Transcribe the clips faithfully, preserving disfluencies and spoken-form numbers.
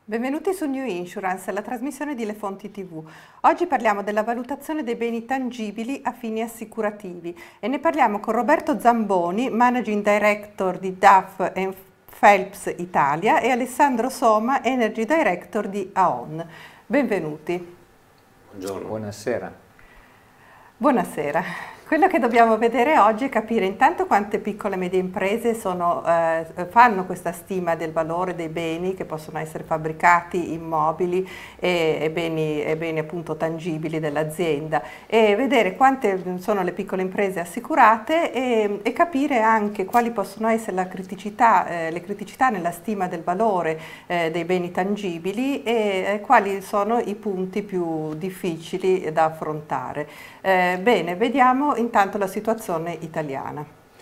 Benvenuti su New Insurance, la trasmissione di Le Fonti tivù. Oggi parliamo della valutazione dei beni tangibili a fini assicurativi e ne parliamo con Roberto Zamboni, Managing Director di Duff and Phelps Italia, e Alessandro Soma, Energy Director di A O N. Benvenuti. Buongiorno. Buonasera. Buonasera. Quello che dobbiamo vedere oggi è capire intanto quante piccole e medie imprese sono, eh, fanno questa stima del valore dei beni che possono essere fabbricati, immobili e, e, beni, e beni appunto tangibili dell'azienda, e vedere quante sono le piccole imprese assicurate e, e capire anche quali possono essere la criticità, eh, le criticità nella stima del valore eh, dei beni tangibili e eh, quali sono i punti più difficili da affrontare. Eh, bene, vediamo intanto la situazione italiana.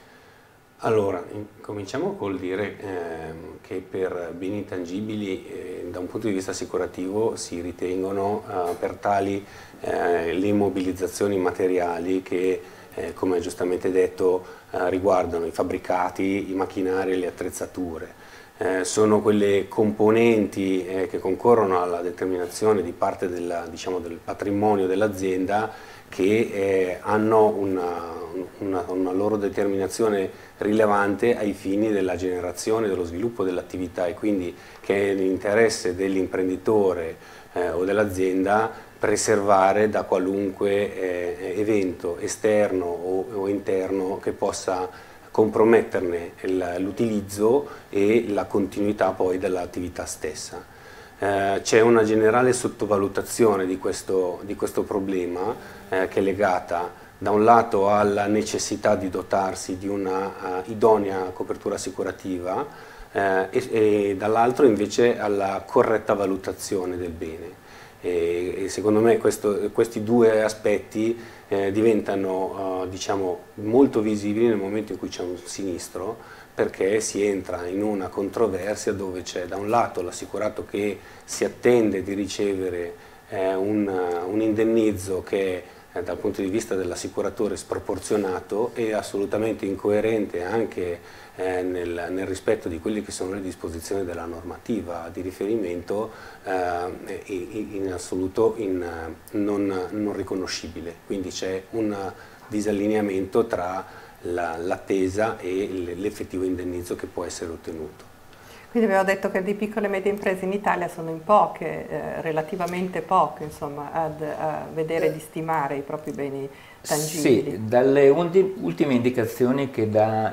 Allora, cominciamo col dire eh, che per beni tangibili eh, da un punto di vista assicurativo si ritengono eh, per tali eh, le immobilizzazioni materiali che, eh, come giustamente detto, eh, riguardano i fabbricati, i macchinari e le attrezzature. Eh, sono quelle componenti eh, che concorrono alla determinazione di parte della, diciamo, del patrimonio dell'azienda, che eh, hanno una, una, una loro determinazione rilevante ai fini della generazione e dello sviluppo dell'attività, e quindi che è l'interesse dell'imprenditore eh, o dell'azienda preservare da qualunque eh, evento esterno o, o interno che possa comprometterne l'utilizzo e la continuità poi dell'attività stessa. Eh, c'è una generale sottovalutazione di questo, di questo problema eh, che è legata da un lato alla necessità di dotarsi di una uh, idonea copertura assicurativa eh, e, e dall'altro invece alla corretta valutazione del bene. E, e secondo me questo, questi due aspetti eh, diventano uh, diciamo, molto visibili nel momento in cui c'è un sinistro, perché si entra in una controversia dove c'è da un lato l'assicurato che si attende di ricevere eh, un, un indennizzo che eh, dal punto di vista dell'assicuratore sproporzionato e assolutamente incoerente anche eh, nel, nel rispetto di quelle che sono le disposizioni della normativa di riferimento, eh, in, in assoluto in, non, non riconoscibile. Quindi c'è un disallineamento tra l'attesa e l'effettivo indennizzo che può essere ottenuto. Quindi avevo detto che di piccole e medie imprese in Italia sono in poche, eh, relativamente poche, insomma, ad, a vedere di stimare i propri beni tangibili. Sì, dalle ultime indicazioni che dà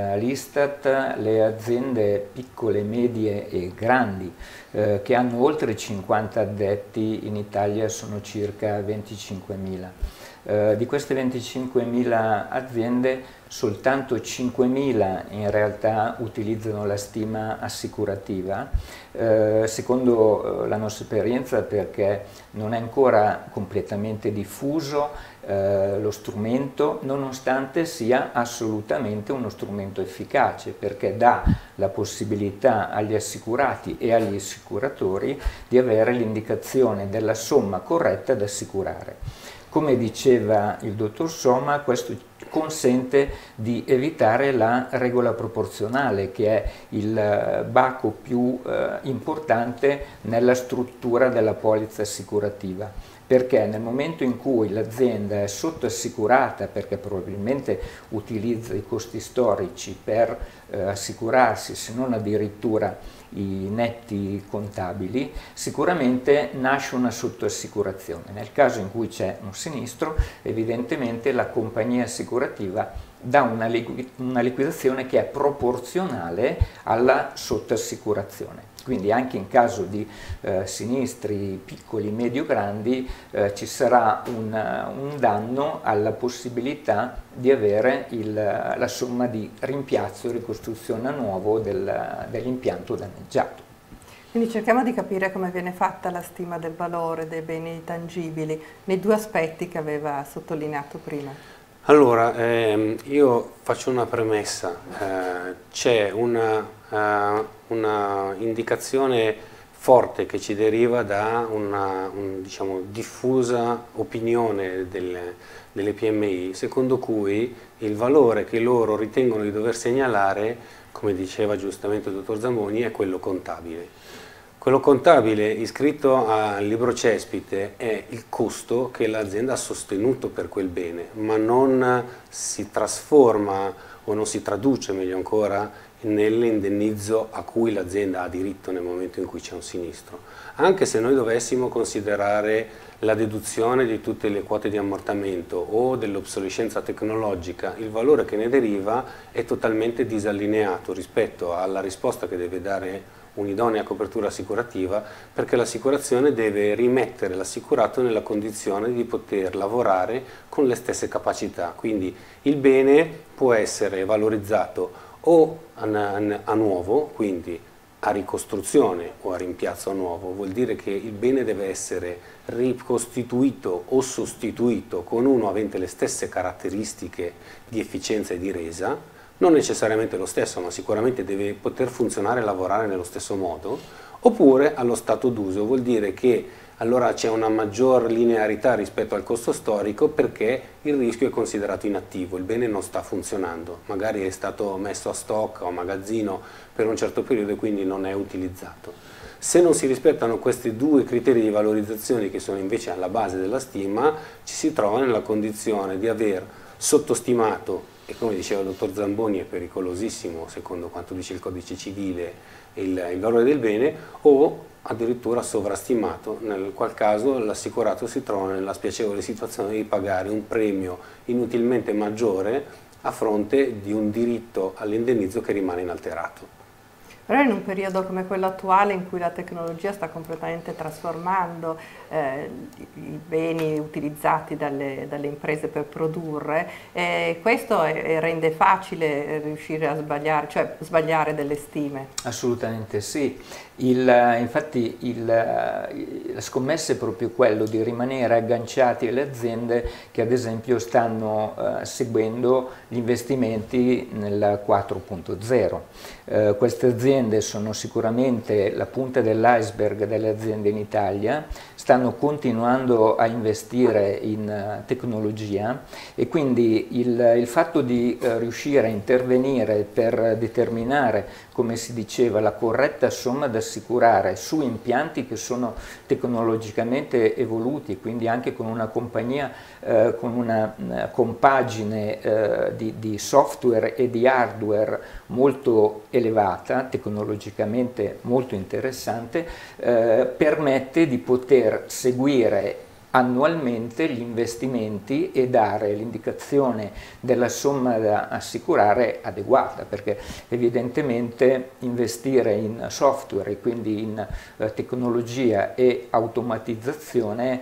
l'Istat, le aziende piccole, medie e grandi eh, che hanno oltre cinquanta addetti in Italia sono circa venticinquemila. Uh, di queste venticinquemila aziende soltanto cinquemila in realtà utilizzano la stima assicurativa, uh, secondo uh, la nostra esperienza, perché non è ancora completamente diffuso uh, lo strumento, nonostante sia assolutamente uno strumento efficace, perché dà la possibilità agli assicurati e agli assicuratori di avere l'indicazione della somma corretta da assicurare. Come diceva il dottor Soma, questo consente di evitare la regola proporzionale, che è il baco più eh, importante nella struttura della polizza assicurativa, perché nel momento in cui l'azienda è sottoassicurata, perché probabilmente utilizza i costi storici per eh, assicurarsi, se non addirittura i netti contabili, sicuramente nasce una sottoassicurazione. Nel caso in cui c'è un sinistro, evidentemente la compagnia assicurativa dà una, liqui una liquidazione che è proporzionale alla sottoassicurazione. Quindi anche in caso di eh, sinistri piccoli, medio, grandi, eh, ci sarà un, un danno alla possibilità di avere il, la somma di rimpiazzo e ricostruzione a nuovo del, dell'impianto danneggiato. Quindi cerchiamo di capire come viene fatta la stima del valore dei beni tangibili nei due aspetti che aveva sottolineato prima. Allora, ehm, io faccio una premessa, eh, c'è una, uh, una indicazione forte che ci deriva da una un, diciamo, diffusa opinione delle, delle P M I, secondo cui il valore che loro ritengono di dover segnalare, come diceva giustamente il dottor Zamboni, è quello contabile. Quello contabile iscritto al libro cespite è il costo che l'azienda ha sostenuto per quel bene, ma non si trasforma o non si traduce, meglio ancora, nell'indennizzo a cui l'azienda ha diritto nel momento in cui c'è un sinistro. Anche se noi dovessimo considerare la deduzione di tutte le quote di ammortamento o dell'obsolescenza tecnologica, il valore che ne deriva è totalmente disallineato rispetto alla risposta che deve dare un'idonea copertura assicurativa, perché l'assicurazione deve rimettere l'assicurato nella condizione di poter lavorare con le stesse capacità. Quindi il bene può essere valorizzato o a, a nuovo, quindi a ricostruzione o a rimpiazzo a nuovo, vuol dire che il bene deve essere ricostituito o sostituito con uno avente le stesse caratteristiche di efficienza e di resa, non necessariamente lo stesso, ma sicuramente deve poter funzionare e lavorare nello stesso modo, oppure allo stato d'uso, vuol dire che allora c'è una maggior linearità rispetto al costo storico perché il rischio è considerato inattivo, il bene non sta funzionando, magari è stato messo a stock o a magazzino per un certo periodo e quindi non è utilizzato. Se non si rispettano questi due criteri di valorizzazione che sono invece alla base della stima, ci si trova nella condizione di aver sottostimato, e come diceva il dottor Zamboni è pericolosissimo secondo quanto dice il codice civile, il, il valore del bene, o addirittura sovrastimato, nel qual caso l'assicurato si trova nella spiacevole situazione di pagare un premio inutilmente maggiore a fronte di un diritto all'indennizzo che rimane inalterato. Però in un periodo come quello attuale in cui la tecnologia sta completamente trasformando eh, i beni utilizzati dalle, dalle imprese per produrre, eh, questo è, rende facile riuscire a sbagliare, cioè sbagliare delle stime. Assolutamente sì. Il, infatti il, la scommessa è proprio quello di rimanere agganciati alle aziende che ad esempio stanno eh, seguendo gli investimenti nella quattro punto zero. Eh, queste aziende sono sicuramente la punta dell'iceberg delle aziende in Italia, stanno continuando a investire in uh, tecnologia e quindi il, il fatto di uh, riuscire a intervenire per determinare, come si diceva, la corretta somma da assicurare su impianti che sono tecnologicamente evoluti, quindi anche con una compagnia, uh, con una uh, compagine uh, di, di software e di hardware molto elevata, tecnologicamente molto interessante, uh, permette di poter seguire annualmente gli investimenti e dare l'indicazione della somma da assicurare adeguata, perché evidentemente investire in software e quindi in eh, tecnologia e automatizzazione,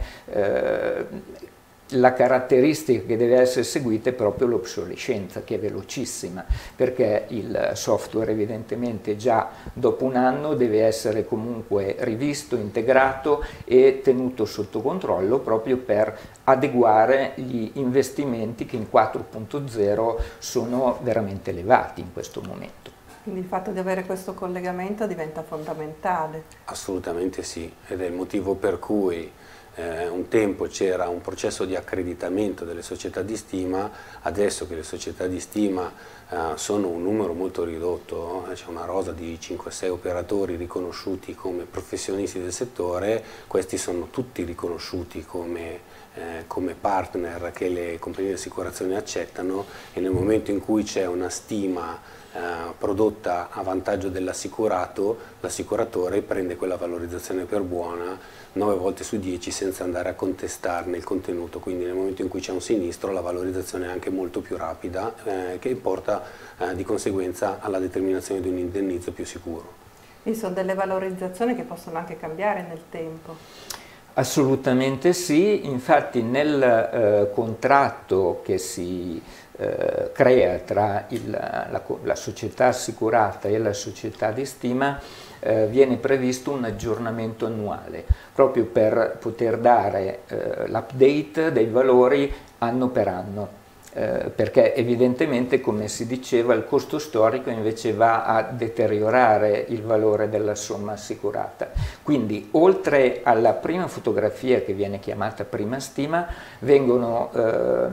eh, la caratteristica che deve essere seguita è proprio l'obsolescenza, che è velocissima, perché il software evidentemente già dopo un anno deve essere comunque rivisto, integrato e tenuto sotto controllo proprio per adeguare gli investimenti che in quattro punto zero sono veramente elevati in questo momento. Quindi il fatto di avere questo collegamento diventa fondamentale. Assolutamente sì, ed è il motivo per cui Eh, un tempo c'era un processo di accreditamento delle società di stima, adesso che le società di stima eh, sono un numero molto ridotto, eh, c'è una rosa di cinque sei operatori riconosciuti come professionisti del settore, questi sono tutti riconosciuti come, eh, come partner che le compagnie di assicurazione accettano e nel momento in cui c'è una stima Eh, prodotta a vantaggio dell'assicurato, l'assicuratore prende quella valorizzazione per buona nove volte su dieci senza andare a contestarne il contenuto, quindi nel momento in cui c'è un sinistro la valorizzazione è anche molto più rapida eh, che porta eh, di conseguenza alla determinazione di un indennizzo più sicuro. E sono delle valorizzazioni che possono anche cambiare nel tempo. Assolutamente sì, infatti nel eh, contratto che si eh, crea tra il, la, la società assicurata e la società di stima eh, viene previsto un aggiornamento annuale, proprio per poter dare eh, l'update dei valori anno per anno. Eh, perché evidentemente, come si diceva, il costo storico invece va a deteriorare il valore della somma assicurata. Quindi, oltre alla prima fotografia che viene chiamata prima stima, vengono eh,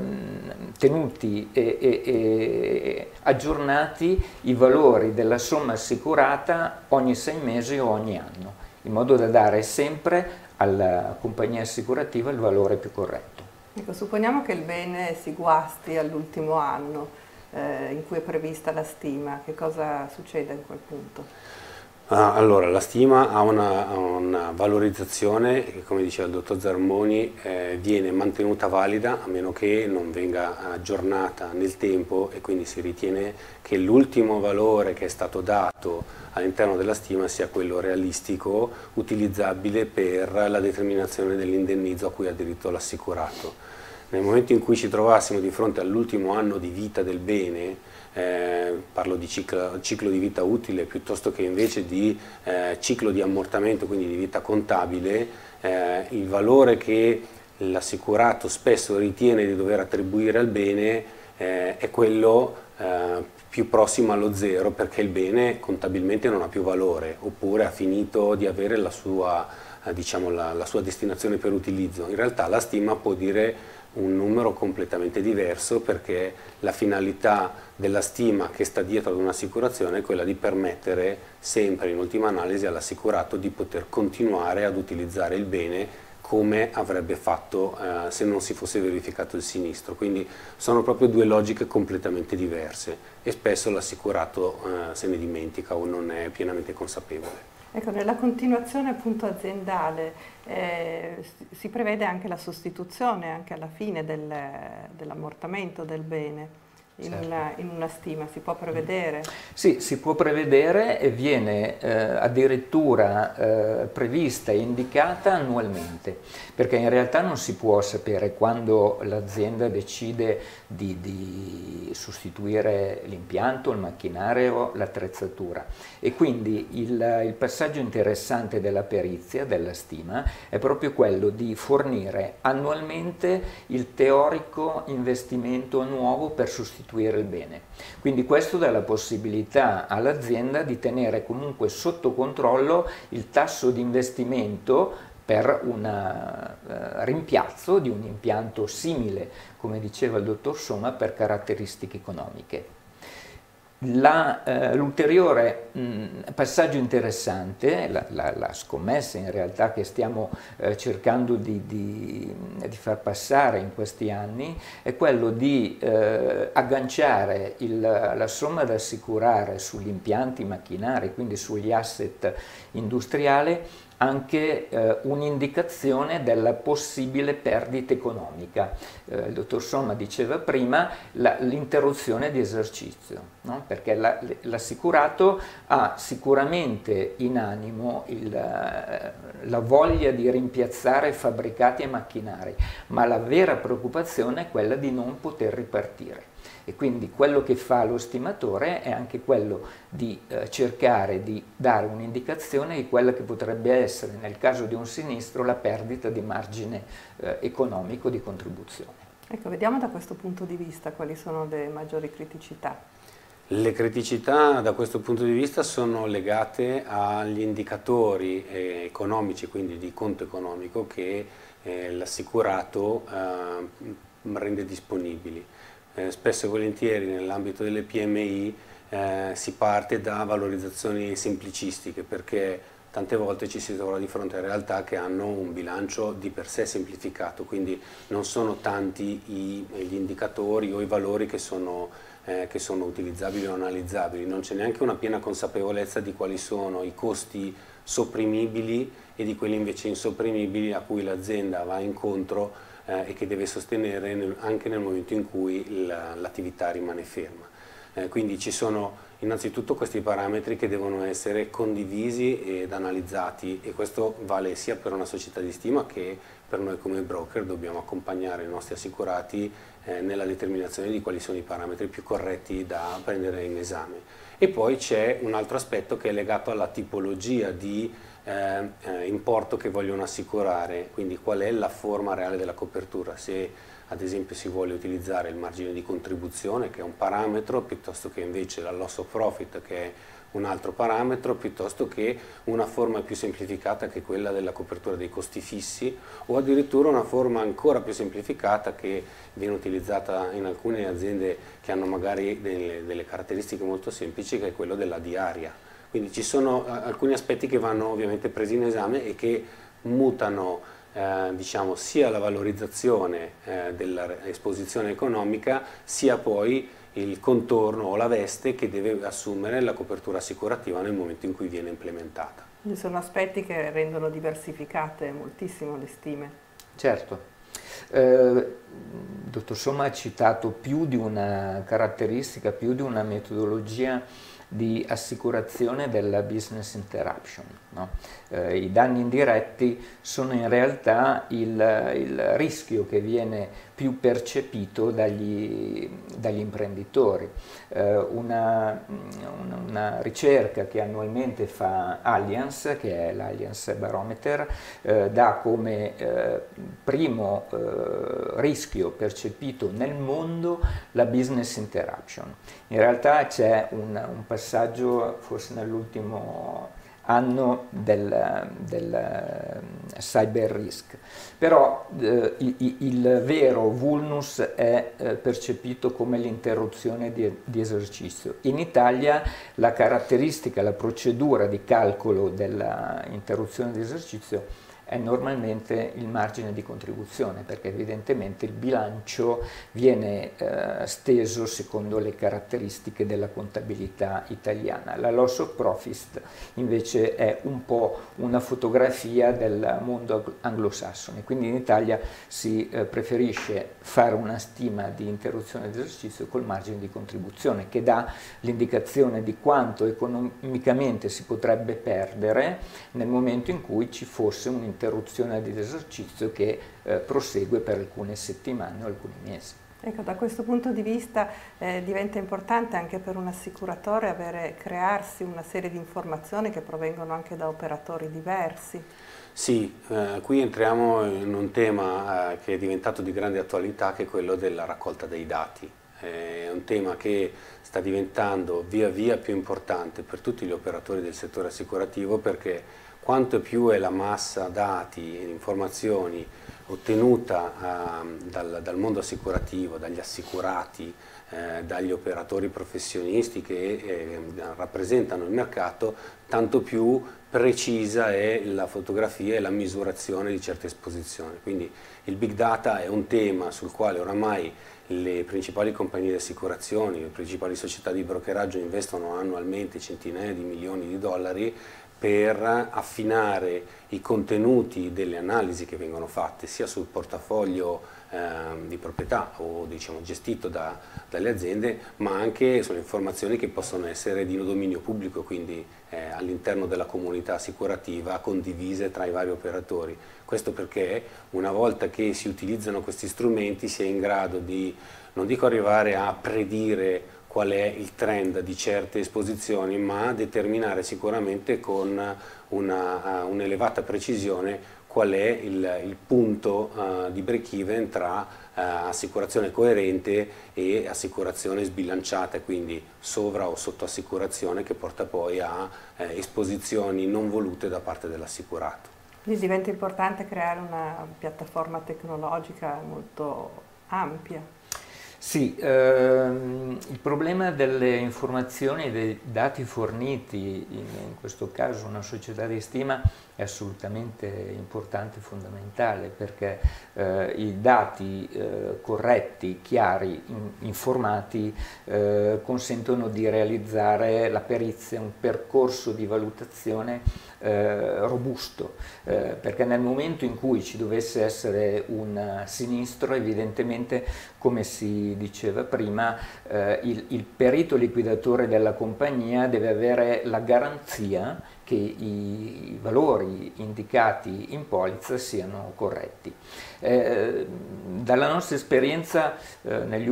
tenuti e, e, e aggiornati i valori della somma assicurata ogni sei mesi o ogni anno. in modo da dare sempre alla compagnia assicurativa il valore più corretto. Ecco, supponiamo che il bene si guasti all'ultimo anno eh, in cui è prevista la stima, che cosa succede in quel punto? Ah, allora, la stima ha una, una valorizzazione che, come diceva il dottor Zarmoni, eh, viene mantenuta valida a meno che non venga aggiornata nel tempo, e quindi si ritiene che l'ultimo valore che è stato dato all'interno della stima sia quello realistico, utilizzabile per la determinazione dell'indennizzo a cui ha diritto l'assicurato. Nel momento in cui ci trovassimo di fronte all'ultimo anno di vita del bene, eh, parlo di ciclo, ciclo di vita utile piuttosto che invece di eh, ciclo di ammortamento, quindi di vita contabile, eh, il valore che l'assicurato spesso ritiene di dover attribuire al bene eh, è quello eh, più prossimo allo zero, perché il bene contabilmente non ha più valore, oppure ha finito di avere la sua, eh, diciamo, la, la sua destinazione per utilizzo. In realtà la stima può dire un numero completamente diverso, perché la finalità della stima che sta dietro ad un'assicurazione è quella di permettere sempre, in ultima analisi, all'assicurato di poter continuare ad utilizzare il bene come avrebbe fatto eh, se non si fosse verificato il sinistro. Quindi sono proprio due logiche completamente diverse e spesso l'assicurato eh, se ne dimentica o non è pienamente consapevole. Ecco, nella continuazione appunto aziendale eh, si prevede anche la sostituzione anche alla fine del, dell'ammortamento del bene. In, certo. una, in una stima si può prevedere? Sì, si può prevedere e viene eh, addirittura eh, prevista e indicata annualmente, perché in realtà non si può sapere quando l'azienda decide di, di sostituire l'impianto, il macchinario, l'attrezzatura, e quindi il, il passaggio interessante della perizia, della stima, è proprio quello di fornire annualmente il teorico investimento nuovo per sostituire il bene. Quindi questo dà la possibilità all'azienda di tenere comunque sotto controllo il tasso di investimento per un uh, rimpiazzo di un impianto simile, come diceva il dottor Somma, per caratteristiche economiche. L'ulteriore uh, passaggio interessante, la, la, la scommessa in realtà che stiamo uh, cercando di, di, di far passare in questi anni, è quello di uh, agganciare il, la somma da assicurare sugli impianti macchinari, quindi sugli asset industriali, anche eh, un'indicazione della possibile perdita economica. Eh, il dottor Somma diceva prima l'interruzione di esercizio, no? Perché la, l'assicurato ha sicuramente in animo il, la voglia di rimpiazzare fabbricati e macchinari, ma la vera preoccupazione è quella di non poter ripartire. E quindi quello che fa lo stimatore è anche quello di eh, cercare di dare un'indicazione di quella che potrebbe essere, nel caso di un sinistro, la perdita di margine eh, economico di contribuzione. Ecco, vediamo da questo punto di vista quali sono le maggiori criticità. Le criticità da questo punto di vista sono legate agli indicatori eh, economici, quindi di conto economico, che eh, l'assicurato eh, rende disponibili. Eh, spesso e volentieri nell'ambito delle P M I eh, si parte da valorizzazioni semplicistiche, perché tante volte ci si trova di fronte a realtà che hanno un bilancio di per sé semplificato, quindi non sono tanti i, gli indicatori o i valori che sono, eh, che sono utilizzabili o analizzabili, non c'è neanche una piena consapevolezza di quali sono i costi sopprimibili e di quelli invece insopprimibili a cui l'azienda va incontro Eh, e che deve sostenere nel, anche nel momento in cui l'attività rimane ferma. Eh, quindi ci sono innanzitutto questi parametri che devono essere condivisi ed analizzati, e questo vale sia per una società di stima che per noi come broker. Dobbiamo accompagnare i nostri assicurati eh, nella determinazione di quali sono i parametri più corretti da prendere in esame. E poi c'è un altro aspetto che è legato alla tipologia di Eh, eh, importo che vogliono assicurare, quindi qual è la forma reale della copertura, se ad esempio si vuole utilizzare il margine di contribuzione, che è un parametro, piuttosto che invece la loss of profit, che è un altro parametro, piuttosto che una forma più semplificata che è quella della copertura dei costi fissi, o addirittura una forma ancora più semplificata che viene utilizzata in alcune aziende che hanno magari delle, delle caratteristiche molto semplici, che è quello della diaria. Quindi ci sono alcuni aspetti che vanno ovviamente presi in esame e che mutano eh, diciamo, sia la valorizzazione eh, dell'esposizione economica, sia poi il contorno o la veste che deve assumere la copertura assicurativa nel momento in cui viene implementata. Ci sono aspetti che rendono diversificate moltissimo le stime. Certo. Eh, dottor Somma ha citato più di una caratteristica, più di una metodologia di assicurazione della business interruption, no? eh, I danni indiretti sono in realtà il, il rischio che viene più percepito dagli, dagli imprenditori. Eh, una, una, una ricerca che annualmente fa Allianz, che è l'Allianz Barometer, eh, dà come eh, primo eh, rischio percepito nel mondo la business interruption. In realtà c'è un, un passaggio, forse nell'ultimo anno, del, del uh, cyber risk, però uh, il, il vero vulnus è uh, percepito come l'interruzione di, di esercizio. In Italia la caratteristica, la procedura di calcolo dell'interruzione di esercizio è normalmente il margine di contribuzione, perché evidentemente il bilancio viene eh, steso secondo le caratteristiche della contabilità italiana. La loss of profit invece è un po' una fotografia del mondo anglosassone, quindi in Italia si eh, preferisce fare una stima di interruzione di esercizio col margine di contribuzione, che dà l'indicazione di quanto economicamente si potrebbe perdere nel momento in cui ci fosse un interruzione di esercizio che eh, prosegue per alcune settimane o alcuni mesi. Ecco, da questo punto di vista eh, diventa importante anche per un assicuratore avere, crearsi una serie di informazioni che provengono anche da operatori diversi. Sì, eh, qui entriamo in un tema eh, che è diventato di grande attualità, che è quello della raccolta dei dati. È un tema che sta diventando via via più importante per tutti gli operatori del settore assicurativo, perché quanto più è la massa dati e informazioni ottenuta eh, dal, dal mondo assicurativo, dagli assicurati, eh, dagli operatori professionisti che eh, rappresentano il mercato, tanto più precisa è la fotografia e la misurazione di certe esposizioni. Quindi il big data è un tema sul quale oramai le principali compagnie di assicurazioni, le principali società di brokeraggio investono annualmente centinaia di milioni di dollari per affinare i contenuti delle analisi che vengono fatte sia sul portafoglio eh, di proprietà o diciamo, gestito da, dalle aziende, ma anche sulle informazioni che possono essere di dominio pubblico, quindi eh, all'interno della comunità assicurativa condivise tra i vari operatori. Questo perché una volta che si utilizzano questi strumenti si è in grado di, non dico arrivare a predire qual è il trend di certe esposizioni, ma determinare sicuramente con un'elevata un precisione qual è il, il punto uh, di break-even tra uh, assicurazione coerente e assicurazione sbilanciata, quindi sovra o sottoassicurazione, che porta poi a eh, esposizioni non volute da parte dell'assicurato. Quindi diventa importante creare una piattaforma tecnologica molto ampia. Sì, ehm, il problema delle informazioni e dei dati forniti, in, in questo caso una società di stima, è assolutamente importante e fondamentale, perché eh, i dati eh, corretti, chiari, in, informati eh, consentono di realizzare la perizia, un percorso di valutazione eh, robusto, eh, perché nel momento in cui ci dovesse essere un sinistro, evidentemente, come si diceva prima, eh, il, il perito liquidatore della compagnia deve avere la garanzia che i, i valori indicati in polizza siano corretti. Eh, dalla nostra esperienza eh, negli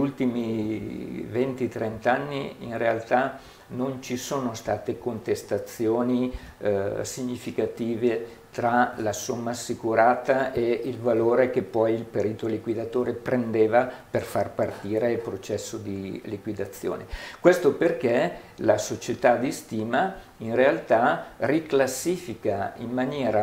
ultimi venti trenta anni in realtà non ci sono state contestazioni eh, significative tra la somma assicurata e il valore che poi il perito liquidatore prendeva per far partire il processo di liquidazione. Questo perché la società di stima in realtà riclassifica in maniera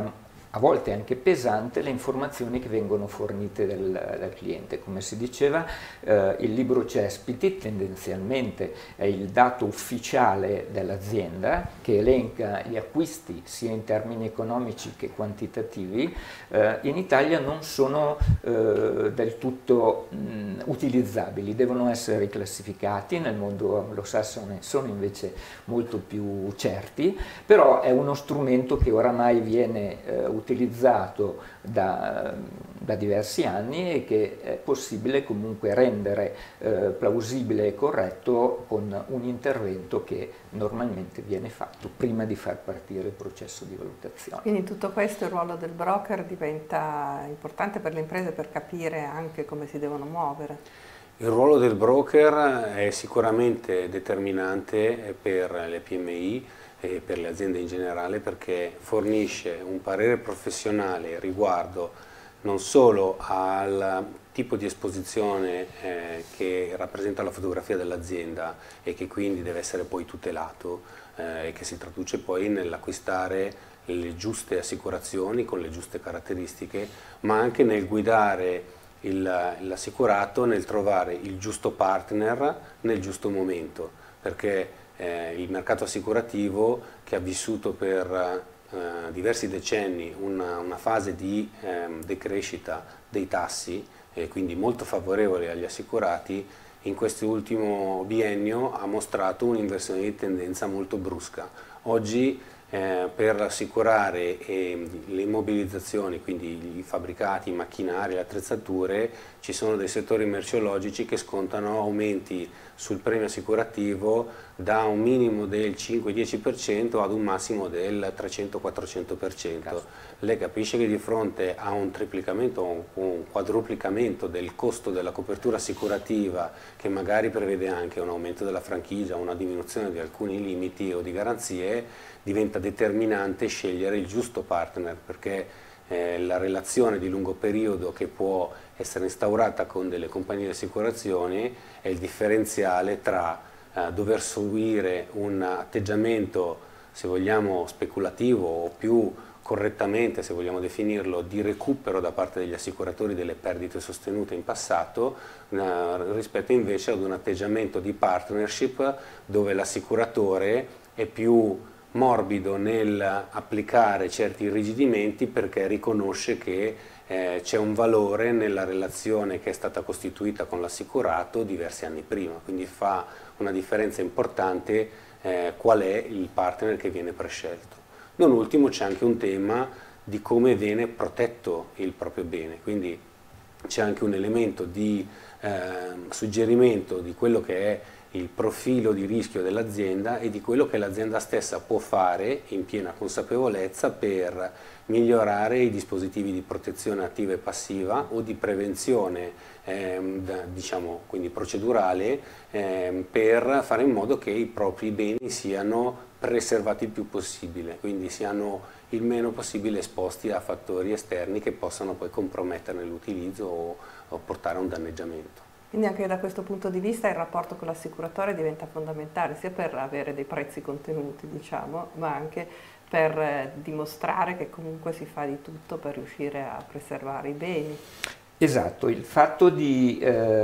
a volte anche pesante, le informazioni che vengono fornite dal, dal cliente. Come si diceva, eh, il libro Cespiti tendenzialmente è il dato ufficiale dell'azienda che elenca gli acquisti sia in termini economici che quantitativi. Eh, in Italia non sono eh, del tutto mh, utilizzabili, devono essere riclassificati, nel mondo anglosassone sono invece molto più certi, però è uno strumento che oramai viene eh, utilizzato da, da diversi anni e che è possibile comunque rendere eh, plausibile e corretto con un intervento che normalmente viene fatto prima di far partire il processo di valutazione. Quindi in tutto questo il ruolo del broker diventa importante per le imprese per capire anche come si devono muovere? Il ruolo del broker è sicuramente determinante per le P M I e per le aziende in generale, perché fornisce un parere professionale riguardo non solo al tipo di esposizione eh, che rappresenta la fotografia dell'azienda e che quindi deve essere poi tutelato eh, e che si traduce poi nell'acquistare le giuste assicurazioni con le giuste caratteristiche, ma anche nel guidare l'assicurato nel trovare il giusto partner nel giusto momento, perché eh, il mercato assicurativo, che ha vissuto per eh, diversi decenni una, una fase di eh, decrescita dei tassi, e quindi molto favorevole agli assicurati, in quest'ultimo biennio ha mostrato un'inversione di tendenza molto brusca. Oggi Eh, per assicurare eh, le immobilizzazioni, quindi i fabbricati, i macchinari, le attrezzature, ci sono dei settori merceologici che scontano aumenti sul premio assicurativo da un minimo del cinque dieci per cento ad un massimo del trecento quattrocento per cento. Lei capisce che di fronte a un triplicamento o un quadruplicamento del costo della copertura assicurativa, che magari prevede anche un aumento della franchigia, una diminuzione di alcuni limiti o di garanzie, diventa determinante scegliere il giusto partner, perché eh, la relazione di lungo periodo che può essere instaurata con delle compagnie di assicurazioni è il differenziale tra eh, dover subire un atteggiamento, se vogliamo, speculativo o più correttamente, se vogliamo definirlo, di recupero da parte degli assicuratori delle perdite sostenute in passato, eh, rispetto invece ad un atteggiamento di partnership dove l'assicuratore è più morbido nel applicare certi irrigidimenti, perché riconosce che eh, c'è un valore nella relazione che è stata costituita con l'assicurato diversi anni prima, quindi fa una differenza importante eh, qual è il partner che viene prescelto. Non ultimo c'è anche un tema di come viene protetto il proprio bene, quindi c'è anche un elemento di eh, suggerimento di quello che è il profilo di rischio dell'azienda e di quello che l'azienda stessa può fare in piena consapevolezza per migliorare i dispositivi di protezione attiva e passiva o di prevenzione ehm, da, diciamo, quindi procedurale, ehm, per fare in modo che i propri beni siano preservati il più possibile, quindi siano il meno possibile esposti a fattori esterni che possano poi comprometterne l'utilizzo o, o portare a un danneggiamento. Quindi anche da questo punto di vista il rapporto con l'assicuratore diventa fondamentale, sia per avere dei prezzi contenuti, diciamo, ma anche per eh, dimostrare che comunque si fa di tutto per riuscire a preservare i beni. Esatto, il fatto di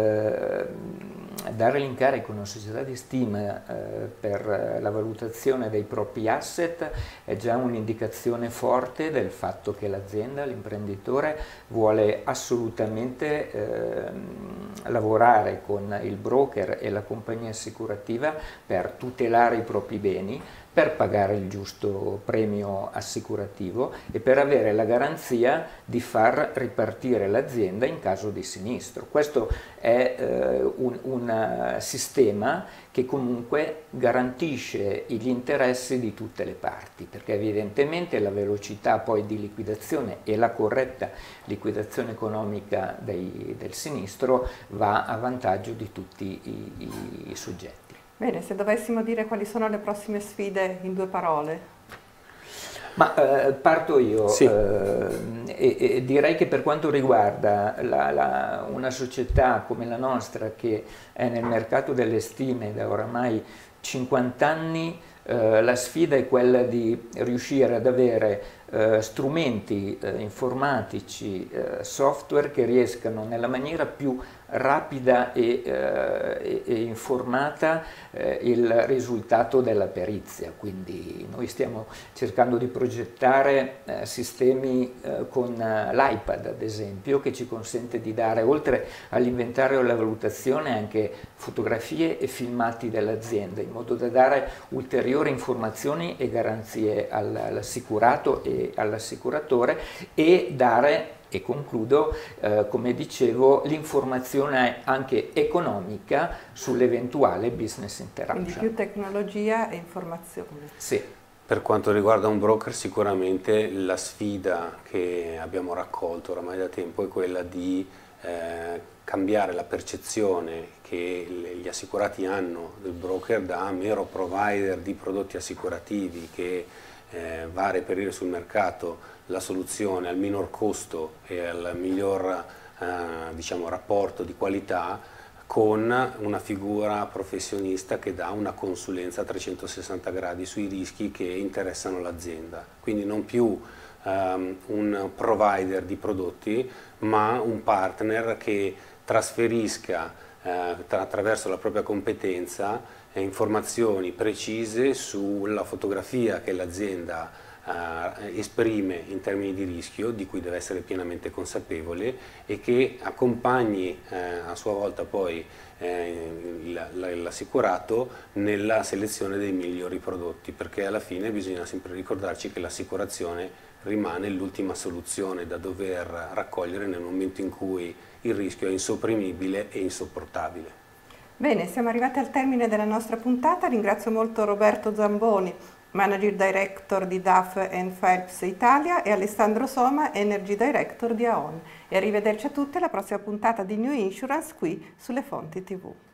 eh, dare l'incarico a una società di stima eh, per la valutazione dei propri asset è già un'indicazione forte del fatto che l'azienda, l'imprenditore, vuole assolutamente eh, lavorare con il broker e la compagnia assicurativa per tutelare i propri beni, per pagare il giusto premio assicurativo e per avere la garanzia di far ripartire l'azienda in caso di sinistro. Questo è eh, un, un sistema che comunque garantisce gli interessi di tutte le parti, perché evidentemente la velocità poi di liquidazione e la corretta liquidazione economica dei, del sinistro va a vantaggio di tutti i, i, i soggetti. Bene, se dovessimo dire quali sono le prossime sfide in due parole. Ma eh, parto io, sì. eh, e, e direi che per quanto riguarda la, la, una società come la nostra, che è nel mercato delle stime da oramai cinquanta anni, Eh, la sfida è quella di riuscire ad avere eh, strumenti eh, informatici, eh, software che riescano nella maniera più rapida e, eh, e informata eh, il risultato della perizia. Quindi noi stiamo cercando di progettare eh, sistemi eh, con eh, l'iPad ad esempio, che ci consente di dare oltre all'inventario e alla valutazione anche fotografie e filmati dell'azienda, in modo da dare ulteriori informazioni e garanzie all'assicurato e all'assicuratore e dare, e concludo, eh, come dicevo, l'informazione anche economica sull'eventuale business interruption. Quindi più tecnologia e informazione. Sì. Per quanto riguarda un broker, sicuramente la sfida che abbiamo raccolto oramai da tempo è quella di eh, cambiare la percezione che gli assicurati hanno del broker da mero provider di prodotti assicurativi che eh, va a reperire sul mercato la soluzione al minor costo e al miglior eh, diciamo, rapporto di qualità, con una figura professionista che dà una consulenza a trecentosessanta gradi sui rischi che interessano l'azienda. Quindi non più um, un provider di prodotti, ma un partner che trasferisca eh, tra, attraverso la propria competenza eh, informazioni precise sulla fotografia che l'azienda Uh, esprime in termini di rischio, di cui deve essere pienamente consapevole, e che accompagni uh, a sua volta poi uh, l'assicurato nella selezione dei migliori prodotti, perché alla fine bisogna sempre ricordarci che l'assicurazione rimane l'ultima soluzione da dover raccogliere nel momento in cui il rischio è insopprimibile e insopportabile. Bene, siamo arrivati al termine della nostra puntata. Ringrazio molto Roberto Zamboni, Manager Director di D A F and Phelps Italia, e Alessandro Soma, Energy Director di A O N. E arrivederci a tutti alla prossima puntata di New Insurance qui sulle Fonti tivù.